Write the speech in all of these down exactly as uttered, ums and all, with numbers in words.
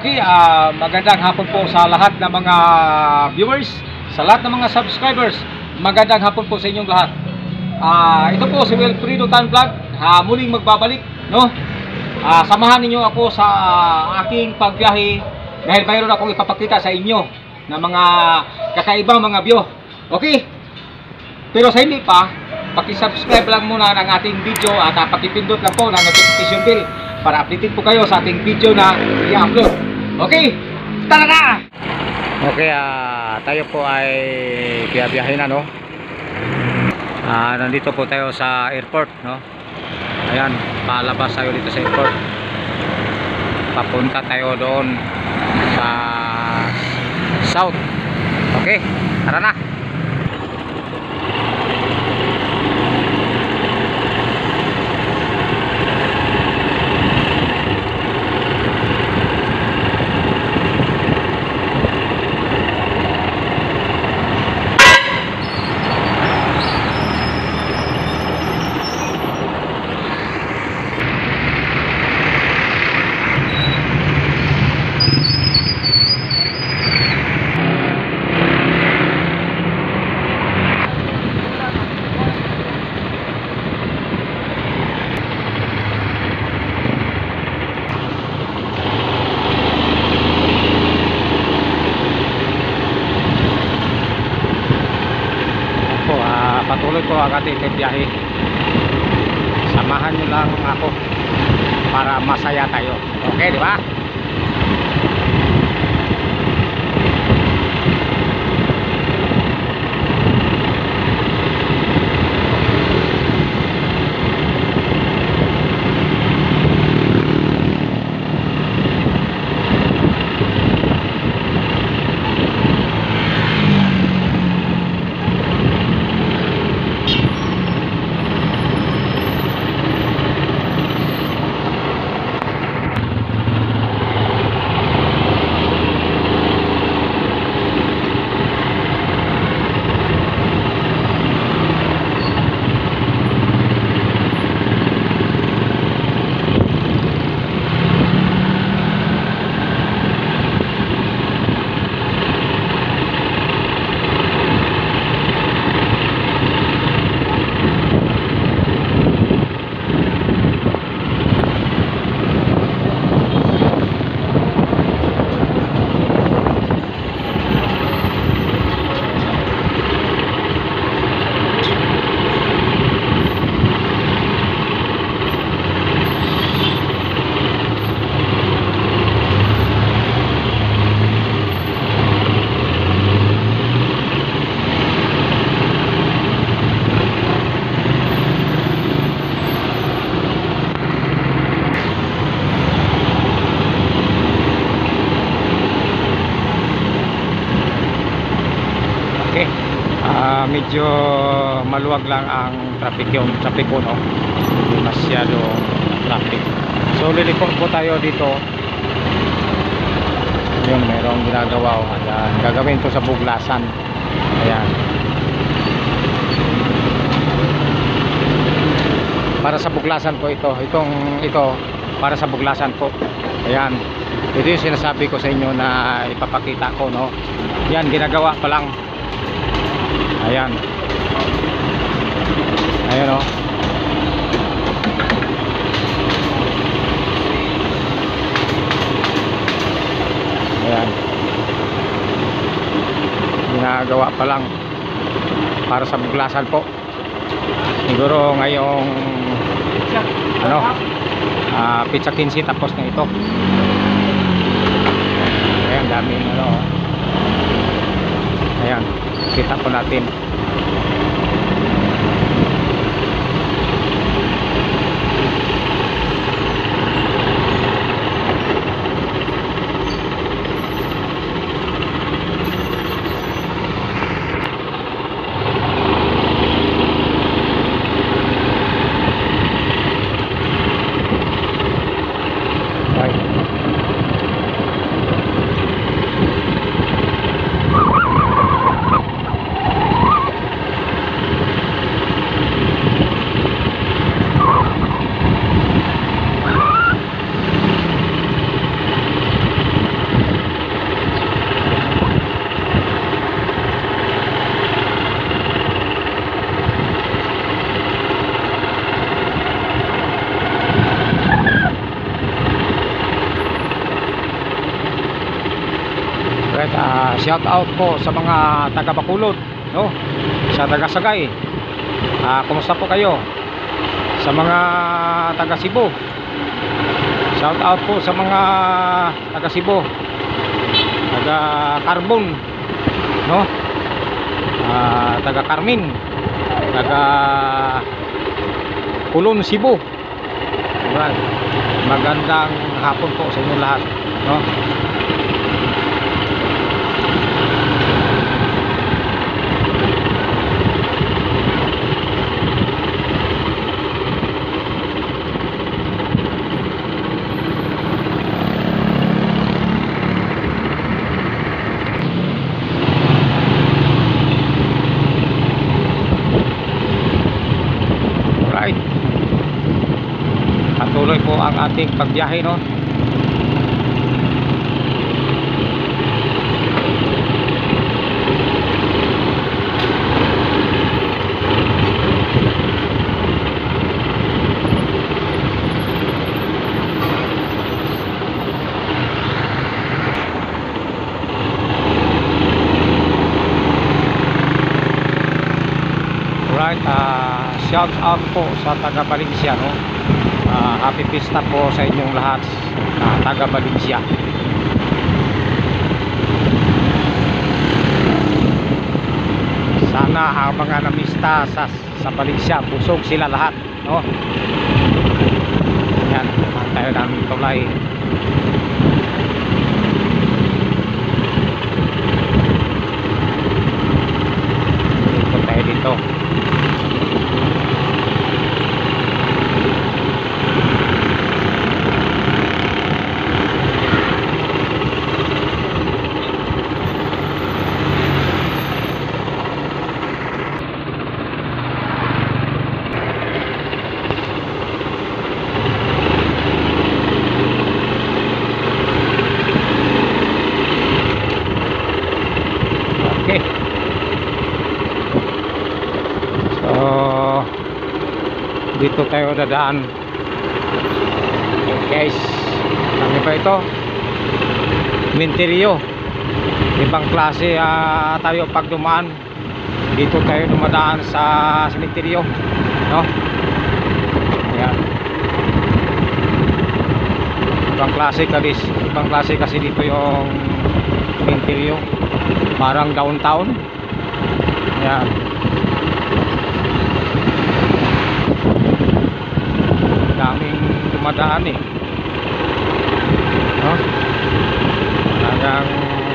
Okay, uh, magandang hapon po sa lahat ng mga viewers, sa lahat ng mga subscribers. Magandang hapon po sa inyong lahat. Uh, ito po si Wilfredo Tan Vlog, uh, muling magbabalik, no? Uh, samahan ninyo ako sa uh, aking pagbiyahe dahil mayroon akong ipapakita sa inyo na mga kakaibang mga view. Okay? Pero sa hindi pa, paki-subscribe lang muna ng ating video at uh, pakipindot lang po ng notification bell para updated po kayo sa ating video na i-upload. Okay? Tara na! Okay, uh, tayo po ay biyahe na, no? Uh, nandito po tayo sa airport, no? Ayan, palabas tayo dito sa airport. Papunta tayo doon sa south. Okay, tara na! Patuloy ko ang ating biyahe. Samahan nyo lang ako para masaya tayo. Okay, di ba? Uh, medyo maluwag lang ang traffic yung traffic po, no? Hindi masyadong traffic. So liliko po tayo dito. Yun, mayroong ginagawa, oh. Ayan, gagawin to sa Buglasan. Ayan, para sa Buglasan po ito. Itong ito para sa Buglasan po. Ayan, ito yung sinasabi ko sa inyo na ipapakita ko, no? Yan, ginagawa pa lang. Ayan. Ayan, o. Ayan. Ginagawa pa lang para sa Buglasan po. Siguro ngayong ano, uh, pizza quince tapos na ito. Ayan, daming ano. Ayan, kita po natin. shout out po sa mga taga Bacolod, no? Sa taga Sagay. Ah, kumusta po kayo? Sa mga taga Cebu. Shout out po sa mga taga Cebu. Taga Carbon, no? Ah, taga Carmen, taga Kulon, Cebu. Alright. Magandang hapon po sa inyo lahat, no? Alright. Patuloy po ang ating pagbiyahe, no? Alright, uh, shout out po sa taga Valencia, no? Uh, happy pista po sa inyong lahat, uh, taga Valencia. Sana ang mga namista sa, sa Valencia, busog sila lahat, no? Yan, tayo ng tulay. Dito tayo dito. Okay. So, dito tayo dadaan. Okay guys, ano ba ito? Minterio. Ibang klase uh, tayo pag dumaan. Dito tayo dumadaan sa Minterio, no? Ayan. Ibang klase kasi, ibang klase kasi dito yung Minterio. Parang downtown. Ayan. Daming dumadaan eh, no? Parang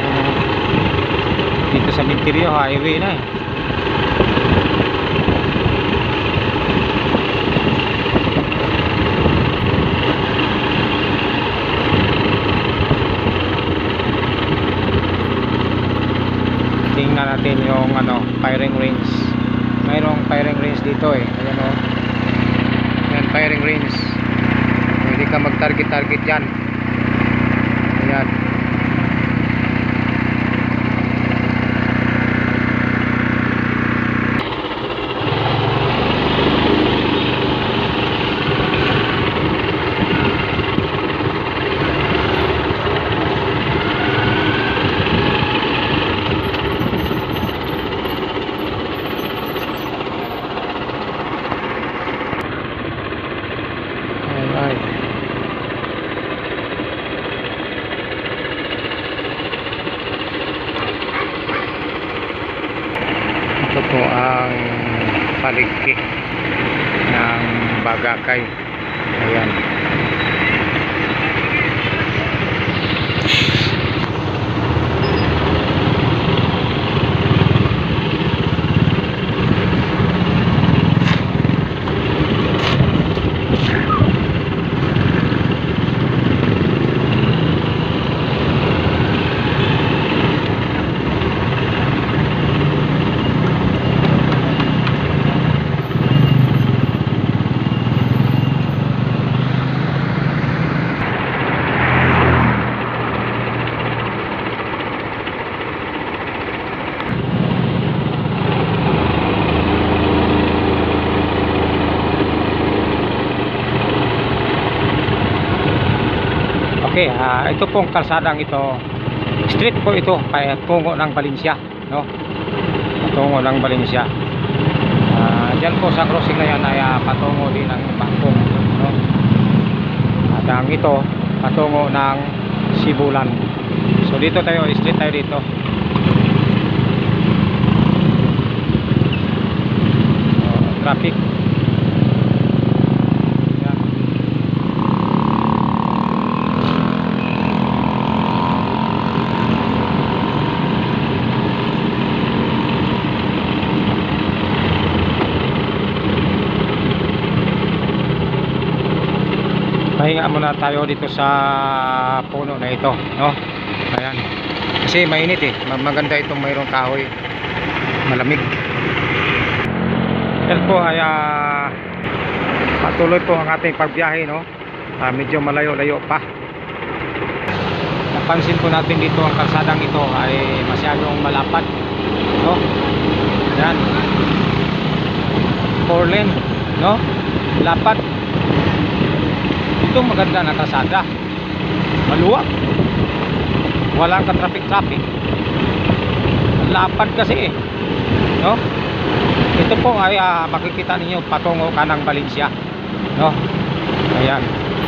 dito sa Minterio highway na eh. Tingnan natin yung ano, firing range. Mayroong firing range dito eh. Ayan o. Ayan, firing range. Pwede ka mag-target-target yan. Ayan. Ito po ang paligid ng Bagakay. Ayan. Okay, uh, ito pong kalsadang ito Street po ito patungo ng Valencia, no? Patungo ng Valencia. Uh, diyan po sa crossing na yan ay uh, patungo din ng Bangkok, no? At ang ito patungo ng Sibulan. So dito tayo, street tayo dito. Uh, traffic. Pahinga muna tayo dito sa puno na ito, no? Ayan. Kasi mainit eh. Maganda itong mayroong kahoy. Malamig. Yan po ay uh, patuloy po ang ating pagbiyahe, no? Uh, medyo malayo-layo pa. Napansin po natin dito ang kalsadang ito ay masyadong malapad, no? Ayan. Four lane, no? Lapad. Ito maganda na kalsada, maluwag, walang ka-traffic-traffic, lapad kasi eh, no? Ito po ay uh, makikita ninyo patungo ka ng Valencia, no? Ayan.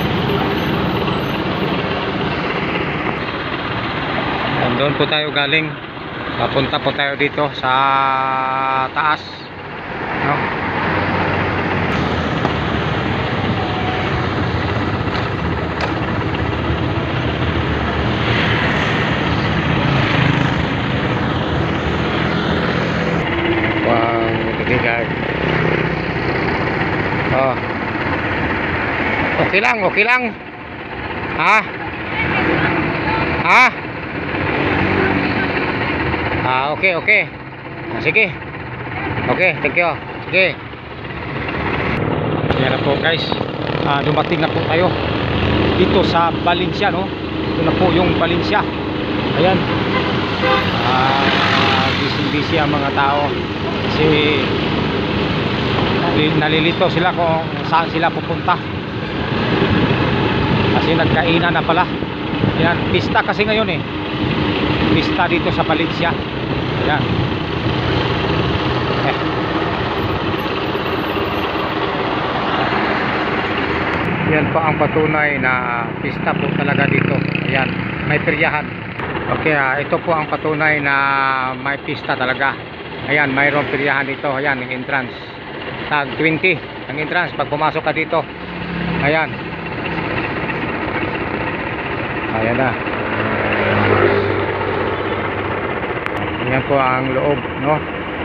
And doon po tayo galing, papunta po tayo dito sa taas, no? Oh. Okay lang, okay lang. Ha? Ha? Ah, okay, okay. Ah, sige. Okay, thank you. Sige. Yan na po guys. Ah, dumating na po tayo dito sa Valencia, no? Ito na po yung Valencia. Ayan. Ah, busy-busy ang mga tao. Kasi nalilito sila kung saan sila pupunta kasi nagkainan na pala. Yan, pista kasi ngayon eh, pista dito sa Valencia. Yan eh. Yan po ang patunay na pista po talaga dito. Ayan, may peryahan. Okay, ah, ito po ang patunay na may pista talaga. Ayan, mayroong peryahan dito. Ayan, yung entrance tag twenty ang entrance pag pumasok ka dito. Ayan. Ayan na. Ayan po ang loob, no?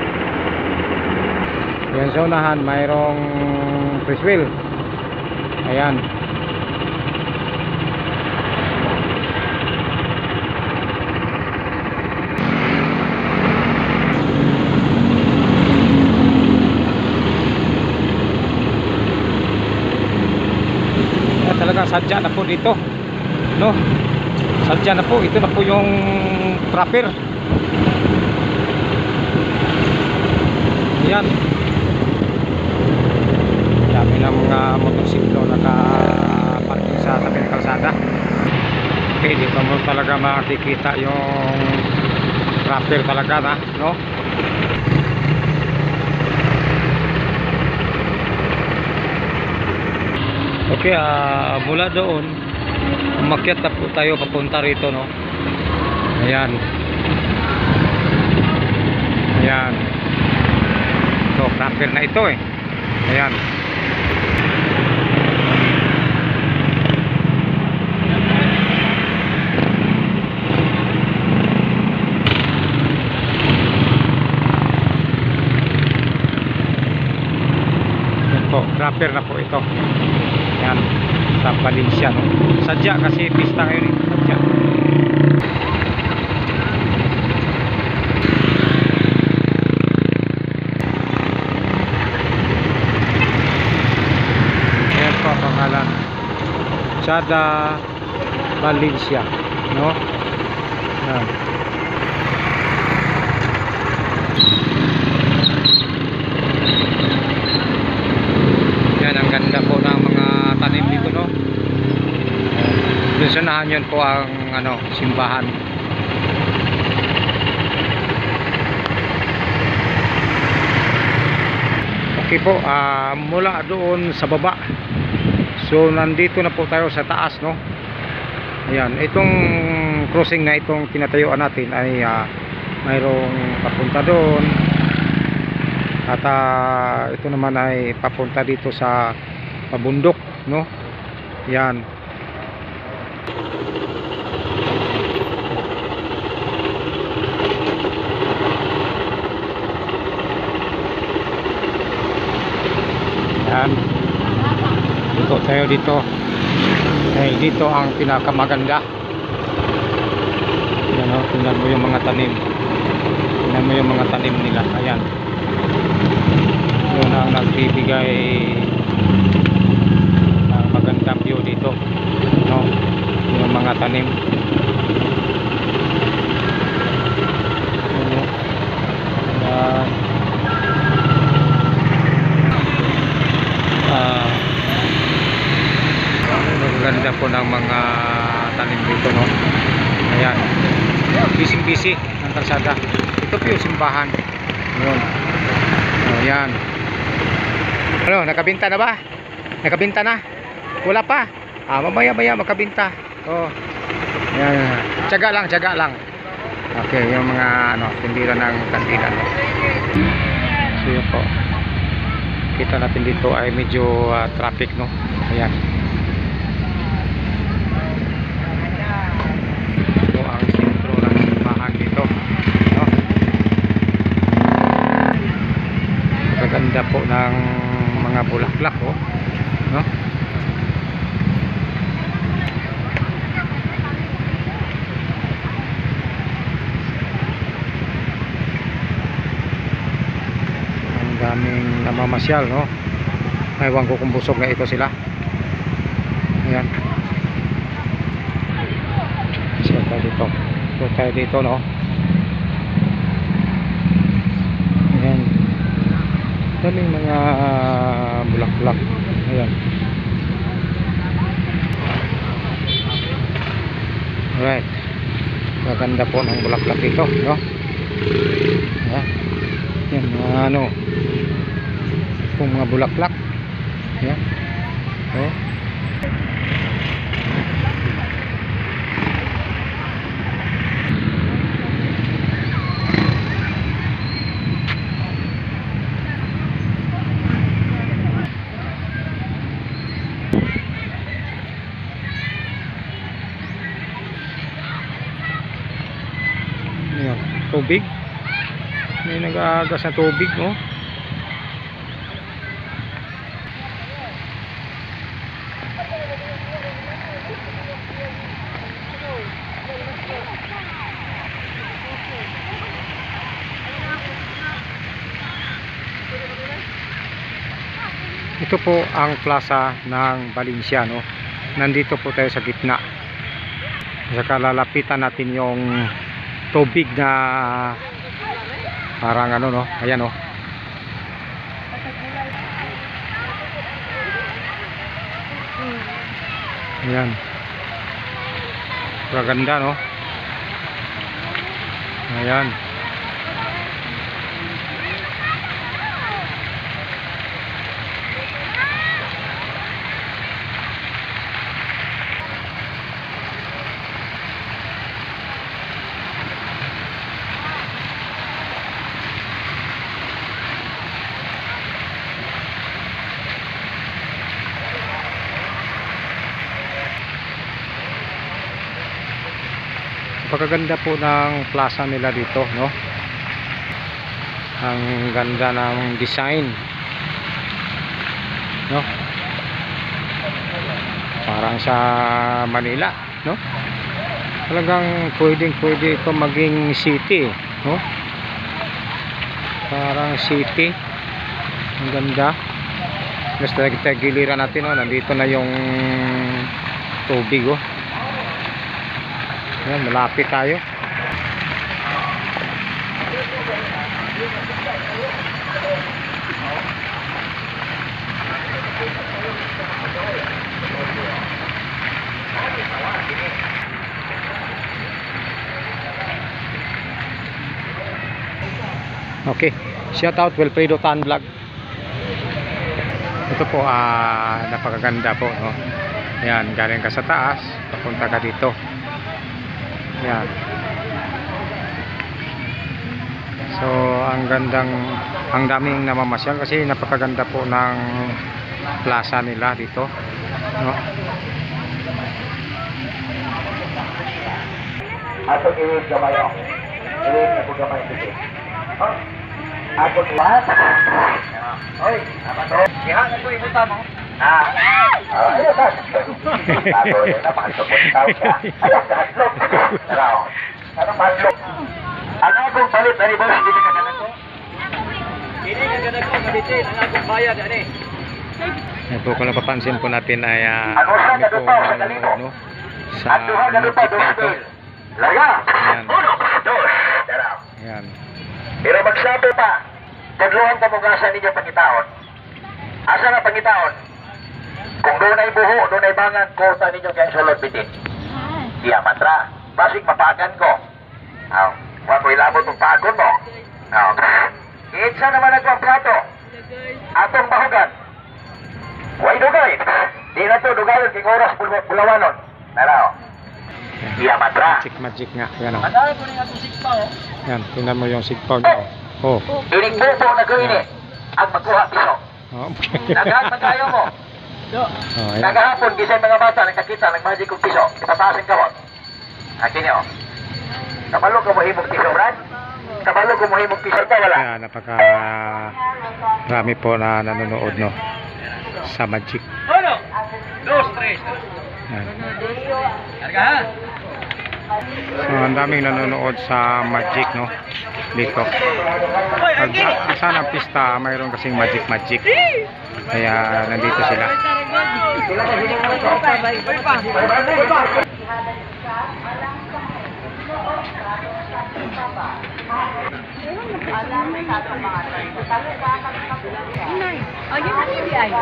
Ayan sa unahan mayroong press wheel. Ayan. Talagang sadya na po dito, no? Sadya na po, ito na po yung trapper. Yan, dami ng mga motorsiklo nakaparking sa tabi ng kalsada. Okay, dito mo talaga makikita yung trapper talaga na, no? Okay, uh, mula doon umakyat na po tayo papunta rito, no? Ayan. Ayan. So, trapper na ito eh. Ayan. Ayan po, trapper na po ito. Ayan, sa Valencia, no? Sadya kasi pista ngayon eh. Sadya. Ayan po ang pangalan, Sada Valencia, no? Ayan. Yan, ang ganda po ng mga tanim dito, no? Doon sa unahan yun po ang ano, simbahan. Okay po, ah, mula doon sa baba. So nandito na po tayo sa taas, no. Ayan, itong crossing na itong tinatayuan natin ay uh, mayroong papunta doon. At uh, ito naman ay papunta dito sa pabundok, no. Yan. Yan. Dito tayo dito. Eh, dito ang pinakamaganda. Yan, oh, tingnan mo yung mga tanim. Tingnan mo yung mga tanim nila. Ayan. Yun ang nagbibigay ng magandang view dito, no? Yung mga tanim. Ayan. Ah, maganda po ng mga tanim dito, no? Ayan. Busy busy ang kalsada. Ito po yung simbahan. Yun. Oh, yan. Ano, nakabinta na ba? Nakabinta na? Wala pa? Ah, mamaya maya makabinta. Oh. Yan. Tiyaga lang, tiyaga lang. Okay, yung mga ano, tindira ng kandila, no? So yun po. Kita natin dito ay medyo uh, traffic, no? Ayan. Ito ang sentro ng simbahan dito, no? Magaganda po ng mga bulaklak, oh, no? Ang daming namamasyal, no? Ewan ko kung busog na ito sila. Ayan. So tayo dito. So tayo dito, no? Ayan. Daming mga uh, bulaklak. Ayan. Alright. Maganda po ng bulaklak dito, no? Ayan. Yan, mga ano, kung mga bulaklak. Ayan. Oh. Ayan, tubig. May nag-aagas na tubig, no? Ito po ang plaza ng Valencia, no? Nandito po tayo sa gitna. Saka lalapitan natin yung tubig na parang ano, no? Ayan, no? Ayan. Maganda, no? Ayan. Napakaganda po ng plaza nila dito, no? Ang ganda ng design, no? Parang sa Manila, no? Talagang pwedeng pwede ito maging city, no? Parang city. Ang ganda. Basta kita giliran natin, no? Nandito na yung tubig, oh. Ayan, malapit tayo. Okay, shout out Wilfredo Tan Vlog. Ito po, ah, napakaganda po, no? Yan, galing ka sa taas, papunta ka dito. Yan. So, ang gandang, ang daming namamasyal kasi napakaganda po ng plaza nila dito, no? Ato iwig gamay o. Iwig na po gamay dito. Ato iwig. Oy, apa to? Iha na po ibutan mo. Ah. Ah, ayo ta. Ato na pakasupot tao siya. Ayo sa hatlok. Taraw. Ano matlok? Ano kung palit ani boss dili ka kanan ko? Dili ka kanan ko mabitin ang akong bayad ani. Ito kung napapansin po natin ay uh, ano sa kadupaw sa talino? Ano, sa Ato ha kadupaw ito. Larga! Ayan. Uno, dos, daraw. Ayan. Pero magsabi pa, kadluhan ka mong asa ninyo pangitaon. Asa na pangitaon? Kung doon ay buho, doon ay bangan, kota ninyo kayong sulod bitin. Iya, matra. Basig mapagan ko. Aw, huwag ko ilabot ang pagon mo. Aw, itsa naman ako ang plato. Atong bahugan. Huwag dugay. Di na to dugayon king oras bul- bulawanon. Naraw. Iya, matra. Magic magic nga. Ayan, oh. Madami ko rin atong sigpaw. Yan, tingnan mo yung sigpaw niya. Oh. Ining bubo na gawin eh. Ang magkuha piso. Oh. Nagahan magayo mo. Oh, ayan. Nagahapon, gisay mga bata, nagkakita, nagmagic kong piso. Ipapasing kawot. Akin niyo. Kabalo ko mo himog piso, Brad? Kabalo ko mo himog piso ka, wala? Kaya napaka rami po na nanonood, no, sa Magic. Uno, dos, tres. Yan. Karga ha? So, ang daming nanonood sa Magic, no, dito. Pag saan ang pista, mayroon kasing Magic Magic. Kaya nandito sila. Oh, yun ang hindi ay.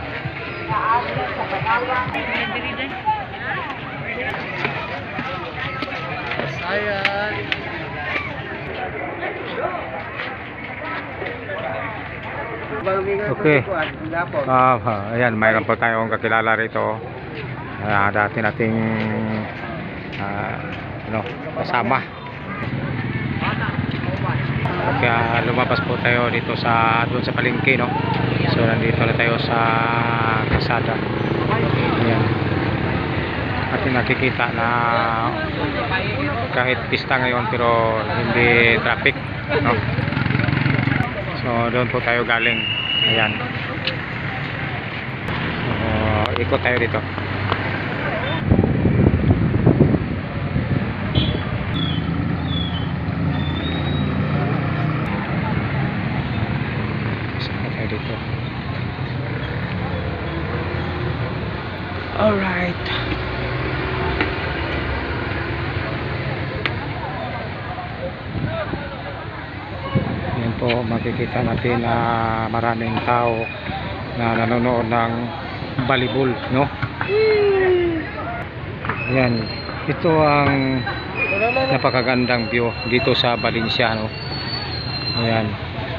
Okay. Ah, uh, ayan, mayroon po tayong kakilala rito. Uh, dati nating uh, ano, kasama. Kaya lumabas po tayo dito sa doon sa palengke, no. So nandito na tayo sa kalsada. Ayan. At nakikita na kahit pista ngayon pero hindi traffic, no. So doon po tayo galing. Ayan. So ikot tayo dito. Dito. All right. Yan po, makikita natin na maraming tao na nanonood ng volleyball, no? Yan. Ito ang napakagandang view dito sa Valencia, no? Ayan.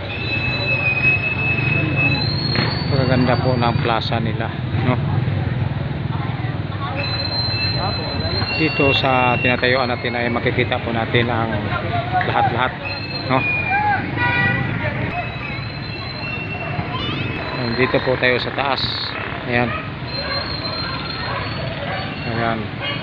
Napakaganda po ng plaza nila, no? Dito sa tinatayuan natin ay makikita po natin ang lahat-lahat, no? Dito po tayo sa taas. Ayan. Ayan.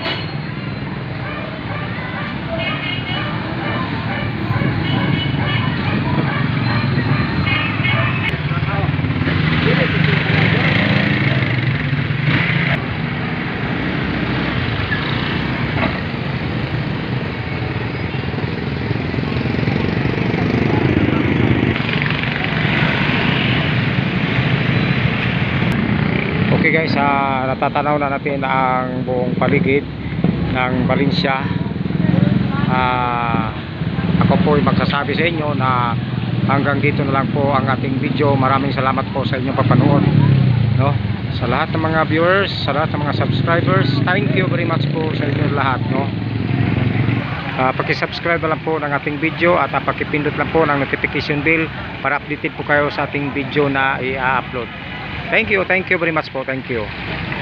Okay guys, uh, natatanaw na natin ang buong paligid ng Valencia. Uh, ako po ay magsasabi sa inyo na hanggang dito na lang po ang ating video. Maraming salamat po sa inyong papanood, no? Sa lahat ng mga viewers, sa lahat ng mga subscribers, thank you very much po sa inyong lahat, no? Uh, paki-subscribe na lang po ng ating video at uh, pakipindot lang po ng notification bell para updated po kayo sa ating video na i-upload. Thank you, thank you very much po. Thank you.